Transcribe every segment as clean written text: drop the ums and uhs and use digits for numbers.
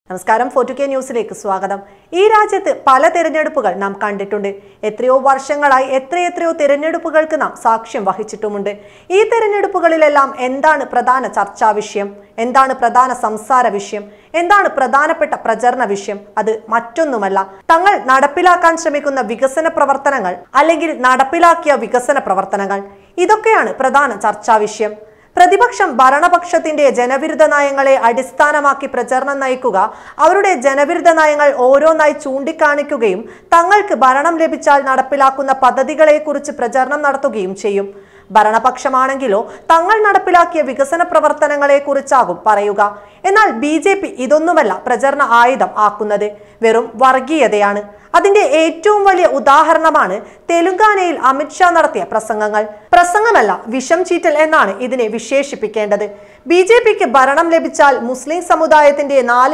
നമസ്കാരം, 4K ന്യൂസിലേക്ക് സ്വാഗതം. ഈ രാജ്യത്ത് പല തിരഞ്ഞെടുപ്പുകൾ നാം കണ്ടിട്ടുണ്ട്. എത്രയോ വർഷങ്ങളായി എത്രയെത്രയോ തിരഞ്ഞെടുപ്പുകൾക്ക് നാം സാക്ഷ്യം വഹിച്ചിട്ടുമുണ്ട്. ഈ തിരഞ്ഞെടുപ്പുകളിലെല്ലാം എന്താണ് പ്രധാന ചർച്ചാ വിഷയം, എന്താണ് പ്രധാന സംസാര വിഷയം, എന്താണ് പ്രധാനപ്പെട്ട പ്രചരണ വിഷയം? അത് മറ്റൊന്നുമല്ല, തങ്ങൾ നടപ്പിലാക്കാൻ ശ്രമിക്കുന്ന വികസന പ്രവർത്തനങ്ങൾ അല്ലെങ്കിൽ നടപ്പിലാക്കിയ വികസന പ്രവർത്തനങ്ങൾ. ഇതൊക്കെയാണ് പ്രധാന ചർച്ചാ വിഷയം. പ്രതിപക്ഷം ഭരണപക്ഷത്തിന്റെ ജനവിരുദ്ധ നയങ്ങളെ അടിസ്ഥാനമാക്കി പ്രചരണം നയിക്കുക, അവരുടെ ജനവിരുദ്ധ നയങ്ങൾ ഓരോന്നായി ചൂണ്ടിക്കാണിക്കുകയും തങ്ങൾക്ക് ഭരണം ലഭിച്ചാൽ നടപ്പിലാക്കുന്ന പദ്ധതികളെക്കുറിച്ച് പ്രചരണം നടത്തുകയും ചെയ്യും. ഭരണപക്ഷമാണെങ്കിലോ തങ്ങൾ നടപ്പിലാക്കിയ വികസന പ്രവർത്തനങ്ങളെ കുറിച്ചാകും പറയുക. എന്നാൽ BJP ഇതൊന്നുമല്ല പ്രചരണ ആയുധം ആക്കുന്നത്, വെറും വർഗീയതയാണ്. അതിന്റെ ഏറ്റവും വലിയ ഉദാഹരണമാണ് തെലുങ്കാനയിൽ അമിത്ഷാ നടത്തിയ പ്രസംഗമല്ല, വിഷം ചീറ്റൽ എന്നാണ് ഇതിനെ വിശേഷിപ്പിക്കേണ്ടത്. BJPക്ക് ഭരണം ലഭിച്ചാൽ മുസ്ലിം സമുദായത്തിന്റെ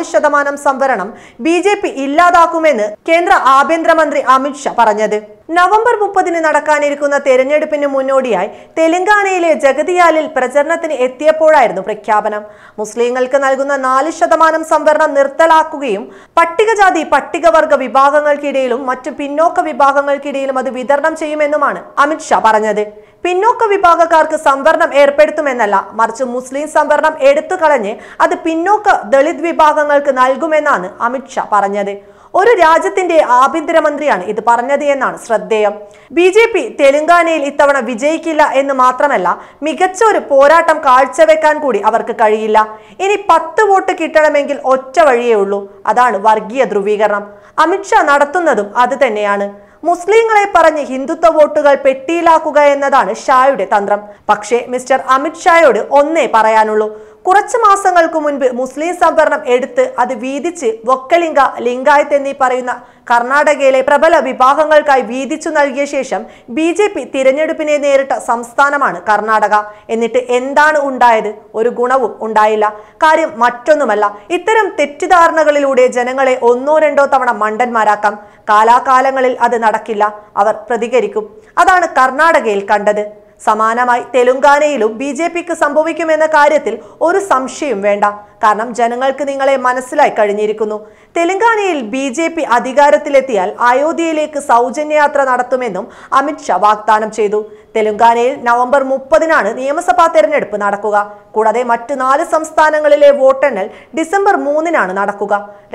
4% സംവരണം BJP ഇല്ലാതാക്കുമെന്ന് കേന്ദ്ര ആഭ്യന്തരമന്ത്രി അമിത്ഷാ പറഞ്ഞത് നവംബർ 30 നടക്കാനിരിക്കുന്ന തെരഞ്ഞെടുപ്പിന് മുന്നോടിയായി തെലങ്കാനയിലെ ജഗതിയാലിൽ പ്രചരണത്തിന് എത്തിയപ്പോഴായിരുന്നു പ്രഖ്യാപനം. മുസ്ലിങ്ങൾക്ക് നൽകുന്ന 4% സംവരണം നിർത്തലാക്കുകയും പട്ടികജാതി പട്ടികവർഗ വിഭാഗങ്ങൾക്കിടയിലും മറ്റു പിന്നോക്ക വിഭാഗങ്ങൾക്കിടയിലും അത് വിതരണം ചെയ്യുമെന്നുമാണ് അമിത്ഷാ പറഞ്ഞത്. പിന്നോക്ക വിഭാഗക്കാർക്ക് സംവരണം ഏർപ്പെടുത്തുമെന്നല്ല, മറിച്ച് മുസ്ലിം സംവരണം എടുത്തു കളഞ്ഞ് അത് പിന്നോക്ക ദളിത് വിഭാഗങ്ങൾക്ക് നൽകുമെന്നാണ് അമിത്ഷാ പറഞ്ഞത്. ഒരു രാജ്യത്തിന്റെ ആഭ്യന്തരമന്ത്രിയാണ് ഇത് പറഞ്ഞത് എന്നാണ് ശ്രദ്ധേയം. BJP തെലങ്കാനയിൽ ഇത്തവണ വിജയിക്കില്ല എന്ന് മാത്രമല്ല, മികച്ച ഒരു പോരാട്ടം കാഴ്ചവെക്കാൻ കൂടി അവർക്ക് കഴിയില്ല. ഇനി 10 വോട്ട് കിട്ടണമെങ്കിൽ ഒറ്റ വഴിയേ ഉള്ളൂ, അതാണ് വർഗീയ ധ്രുവീകരണം. അമിത്ഷാ നടത്തുന്നതും അത് തന്നെയാണ്. മുസ്ലിങ്ങളെ പറഞ്ഞ് ഹിന്ദുത്വ വോട്ടുകൾ പെട്ടിയിലാക്കുക എന്നതാണ് ഷായുടെ തന്ത്രം. പക്ഷേ മിസ്റ്റർ അമിത്ഷായോട് ഒന്നേ പറയാനുള്ളൂ. കുറച്ചു മാസങ്ങൾക്ക് മുൻപ് മുസ്ലിം സംവരണം എടുത്ത് അത് വീതിച്ച് വൊക്കലിംഗ, ലിംഗായത്ത് എന്നീ പറയുന്ന കർണാടകയിലെ പ്രബല വിഭാഗങ്ങൾക്കായി വീതിച്ചു നൽകിയ ശേഷം BJP തിരഞ്ഞെടുപ്പിനെ നേരിട്ട സംസ്ഥാനമാണ് കർണാടക. എന്നിട്ട് എന്താണ് ഉണ്ടായത്? ഒരു ഗുണവും ഉണ്ടായില്ല. കാര്യം മറ്റൊന്നുമല്ല, ഇത്തരം തെറ്റിദ്ധാരണകളിലൂടെ ജനങ്ങളെ 1-2 തവണ മണ്ടന്മാരാക്കാം. കാലാകാലങ്ങളിൽ അത് നടക്കില്ല, അവർ പ്രതികരിക്കും. അതാണ് കർണാടകയിൽ കണ്ടത്. സമാനമായി തെലുങ്കാനയിലും BJPക്ക് സംഭവിക്കുമെന്ന കാര്യത്തിൽ ഒരു സംശയവും വേണ്ട. കാരണം ജനങ്ങൾക്ക് നിങ്ങളെ മനസ്സിലായി കഴിഞ്ഞിരിക്കുന്നു. തെലങ്കാനയിൽ BJP അധികാരത്തിലെത്തിയാൽ അയോധ്യയിലേക്ക് സൗജന്യയാത്ര നടത്തുമെന്നും അമിത്ഷാ വാഗ്ദാനം ചെയ്തു. തെലങ്കാനയിൽ നവംബർ 30 നിയമസഭാ തെരഞ്ഞെടുപ്പ് നടക്കുക. കൂടാതെ മറ്റ് 4 സംസ്ഥാനങ്ങളിലെ വോട്ടെണ്ണൽ ഡിസംബർ 3 നടക്കുക.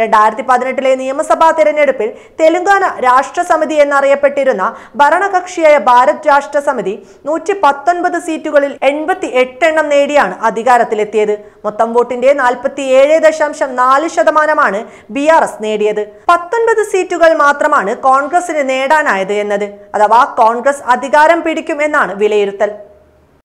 2018 നിയമസഭാ തെരഞ്ഞെടുപ്പിൽ തെലങ്കാന രാഷ്ട്രസമിതി എന്നറിയപ്പെട്ടിരുന്ന ഭരണകക്ഷിയായ ഭാരത് രാഷ്ട്രസമിതി 119 സീറ്റുകളിൽ 88 നേടിയാണ് അധികാരത്തിലെത്തിയത്. മൊത്തം വോട്ടിന്റെ 47.4% BRS നേടിയത്. 19 സീറ്റുകൾ മാത്രമാണ് കോൺഗ്രസിന് നേടാനായത് എന്നത്, അഥവാ കോൺഗ്രസ് അധികാരം പിടിക്കും എന്നാണ് വിലയിരുത്തൽ.